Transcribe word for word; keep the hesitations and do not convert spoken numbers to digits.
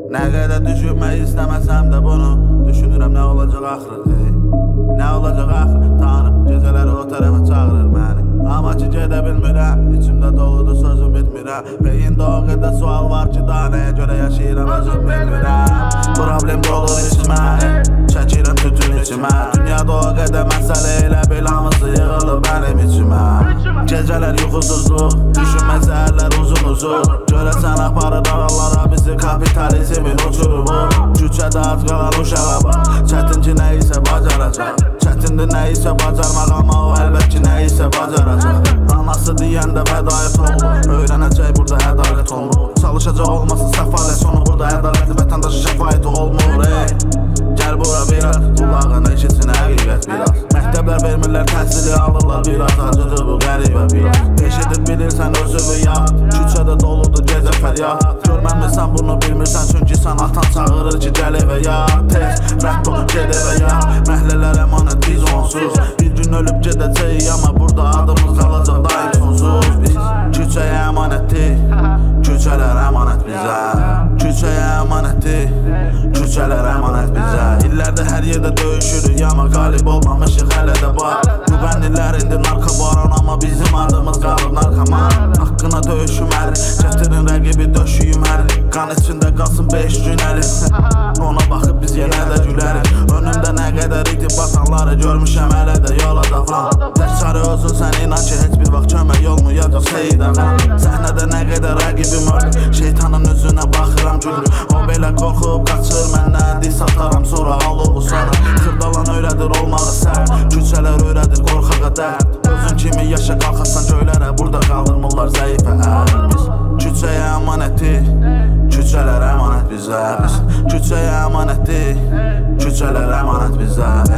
Nə qədər düşünmək istəməsəm də bunu düşünürəm, nə olacaq axırı, ey. Nə olacaq axırı, tanrım gecələri o tərəfə çağırır məni. Amma ki gedə bilmirəm, içimdə doludur sözüm bitmirəm. Beyində o qədər sual var ki, daha nəyə görə yaşayıram özüm bilmirəm. Problem dolur içimə, çəkirəm tütün içimə. Dünyada o qədər məsələ elə bil hamısı yığılır mənim içimə. Gecələr yuxusuzluq, düşünmə səhərlər uzun uzun. Görəsən aparır aralara bizi kapitalizmin uçurumu. Küçədə az qalan uşağa bax, çətin ki nə isə bacaracaq. Çətindir nə isə bacarmaq, amma o əlbət ki nə isə bacaracaq. Anası deyəndə fədayət olmur, öyrənəcək burada ədalət olmur. Çalışacaq olmasın səfalət sonu, burada ədalətli vətəndaşı şəfayəti olmur, ey. Gəl bura biraz, qulağına eşitsin həqiqət biraz. Məktəblər vermirlər təhsili alırlar biraz, acıdır bu qəribə biraz. Eşidib bilirsən özünü yat, küçədə doludur gecə fəryat. Görməmirsən bunu bilmirsən, çünki sən atan çağırır ki gəl evə yat. Tez, rədd ol, ged evə yat, məhlələr əmanət biz onsuz. Bir gün ölüb gedəcəyik, amma burada adımız qalacaq daim sonsuz. Biz küçəyə əmanətdik, küçələr əmanət bizə. Küçəyə əmanətdik, küçələr əmanət bizə. İllərdə hər yerdə döyüşürük, amma qalib olmamışıq hələ də var. Bu bəndilər indi narka baran, amma bizim adımız qalıb narkaman. Haqqına döyüşüməli, gətirin rəqibi döşüyüməli. Qan içində qalsın beş gün əli. Ona baxıb biz yenə də gülərik. Önümdə nə qədər itib batanları görmüşəm, hələ də yola davam. Təkcari özün sən inan ki, heç bir vaxt kömək olmayacaq Seyid ağam. Səhnədə nə qədər rəqibim öldü, şeytanın üzünə baxıram gülür. O belə qorxub qaçır məndən, dis ataram sonra alıb bu sana. Xırdalan öyrədir olmağı sərt, küçələr öyrədir qorxağa dərd. Özün kimi yaşa qalxasan göylərə, burada qaldırmırlar zəifə ərimiz. Küçəyə əmanətdik, küçələr əmanət bizə. Biz küçəyə əmanətdik, küçələr əmanət bizə.